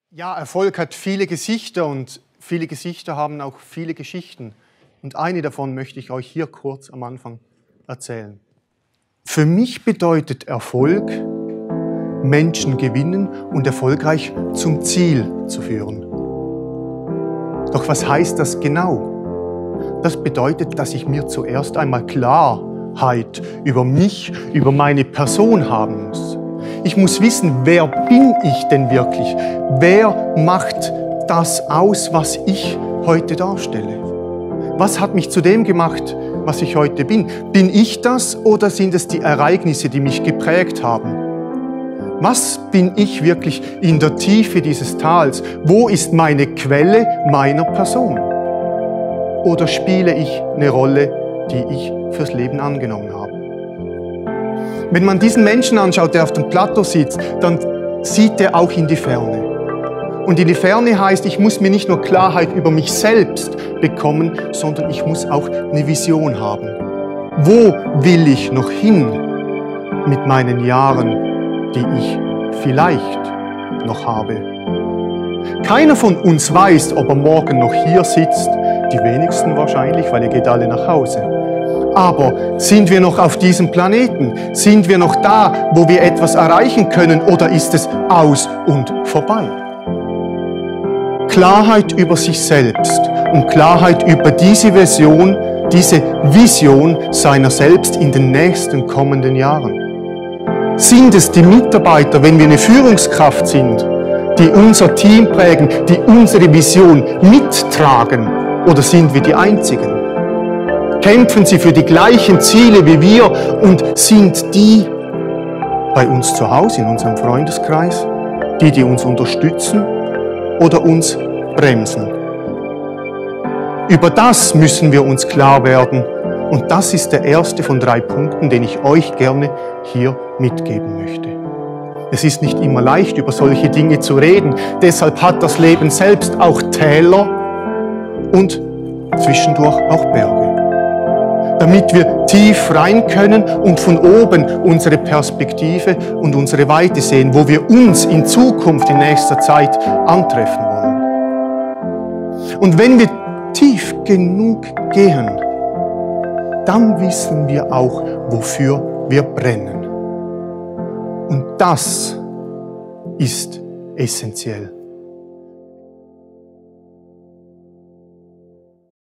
Ja, Erfolg hat viele Gesichter und viele Gesichter haben auch viele Geschichten. Und eine davon möchte ich euch hier kurz am Anfang erzählen. Für mich bedeutet Erfolg, Menschen gewinnen und erfolgreich zum Ziel zu führen. Doch was heißt das genau? Das bedeutet, dass ich mir zuerst einmal Klarheit über mich, über meine Person haben muss. Ich muss wissen, wer bin ich denn wirklich? Wer macht das aus, was ich heute darstelle? Was hat mich zu dem gemacht, was ich heute bin? Bin ich das oder sind es die Ereignisse, die mich geprägt haben? Was bin ich wirklich in der Tiefe dieses Tals? Wo ist meine Quelle meiner Person? Oder spiele ich eine Rolle, die ich fürs Leben angenommen habe? Wenn man diesen Menschen anschaut, der auf dem Plateau sitzt, dann sieht er auch in die Ferne. Und in die Ferne heißt, ich muss mir nicht nur Klarheit über mich selbst bekommen, sondern ich muss auch eine Vision haben. Wo will ich noch hin mit meinen Jahren, die ich vielleicht noch habe? Keiner von uns weiß, ob er morgen noch hier sitzt. Die wenigsten wahrscheinlich, weil ihr geht alle nach Hause. Aber sind wir noch auf diesem Planeten? Sind wir noch da, wo wir etwas erreichen können? Oder ist es aus und vorbei? Klarheit über sich selbst und Klarheit über diese Vision seiner selbst in den nächsten kommenden Jahren. Sind es die Mitarbeiter, wenn wir eine Führungskraft sind, die unser Team prägen, die unsere Vision mittragen? Oder sind wir die Einzigen? Kämpfen sie für die gleichen Ziele wie wir und sind die bei uns zu Hause, in unserem Freundeskreis, die uns unterstützen oder uns bremsen? Über das müssen wir uns klar werden und das ist der erste von 3 Punkten, den ich euch gerne hier mitgeben möchte. Es ist nicht immer leicht, über solche Dinge zu reden, deshalb hat das Leben selbst auch Täler und zwischendurch auch Berge. Damit wir tief rein können und von oben unsere Perspektive und unsere Weite sehen, wo wir uns in Zukunft, in nächster Zeit antreffen wollen. Und wenn wir tief genug gehen, dann wissen wir auch, wofür wir brennen. Und das ist essentiell.